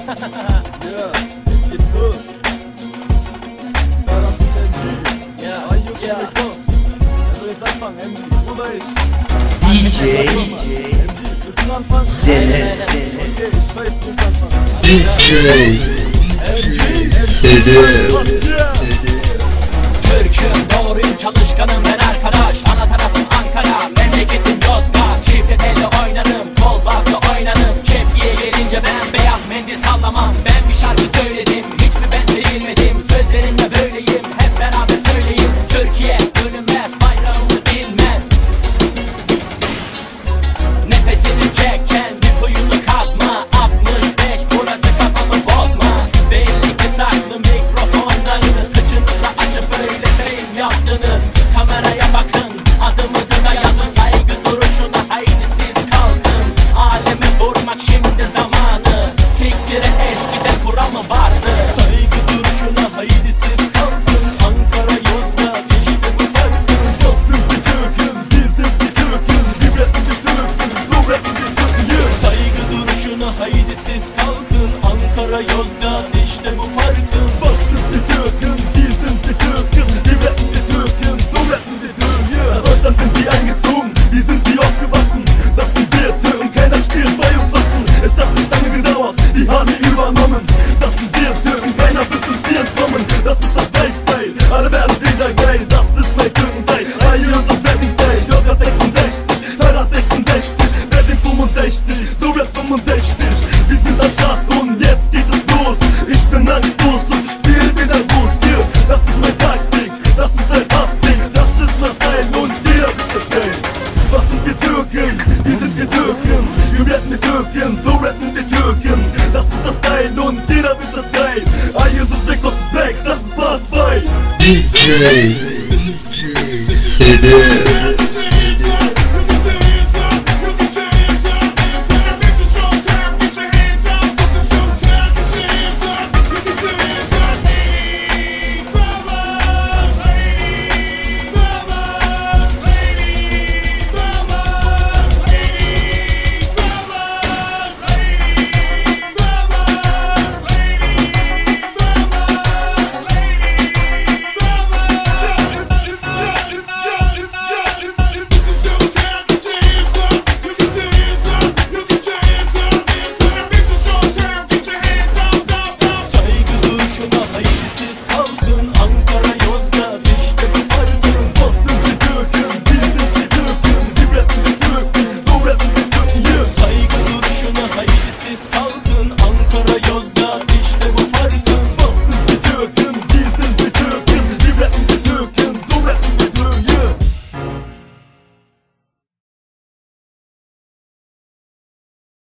Yeah, it's good. Tarafı MG. Yeah, Ayıp Rekos. Emre Sayfan MG. Bu da iş. DJ MG. Anfang. Deniz. Okay, ich weiß nicht Anfang. DJ Sedef. Türk'üm, doğruyum, çalışkanım ben arkadaş. Ana tarafım Ankara, memleketim Yozgat. Çifte telli oynarım, kol bastı oynarım. Çepkiye gelince ben beyaz mendil sallamam. Ben bir şarkı söyledim, hiç mi ben sevilmedim? Sözlerimle böyleyim, hep beraber söyleyeyim. Türkiye bölünmez, bayrağımız inmez. Nefesini çek, kendi kuyunu kazma. 65, burası kafamı bozma. Belli ki saklı mikrofonlarını sıçınıza açıp böyle film yaptınız. Kameraya bakın, adımızı da yazın. Saygı duruşuna haydi siz kalkın. Alemi vurmak şimdi zamanı. Siktire eskiden kural mı vardı? Saygı duruşuna haydi siz kalkın. Ankara, Yozgat, işte bu farkın. Basın bir Türk'üm, bizim bir Türk'üm. Hibretli bir Türk'üm, kuvvetli bir Türk'üm. Saygı duruşuna haydi siz kalkın. Ankara, Yozgat, işte bu farkın. Basın bir Türk'üm, bizim bir Türk'üm. Hibretli bir Türk'üm, kuvvetli bir Türk'üm. Nach Deutschland sind die eingezogen, wir sind hier aufgewachsen. Das sind wir Türken, keiner spielt bei uns Sachsen. Es hat nicht lange gedauert, die haben wir übernommen. Das sind wir Türken, keiner wird uns hier entkommen. Das ist das Lifestyle, alle werden wieder geil. Das ist mein Türkenteil, Reihe und das Wedding-Style. Jogger 66, Fahrrad 66, Wedding 65, Sowjet 65. Wir sind am Start und jetzt geht es los. Ich bin angstlos und ich spiel wieder groß. Hier, das ist mein Taktik, das ist ein Abding, das ist mein Style und dir ist das geil. Was sind wir Türken? Wir sind wir Türken. Wir retten die Türken, so retten die Türken. Das ist das Style und jeder wird das geil. Ayıp Rekos ist back, das ist Part 2. DJ Sedef.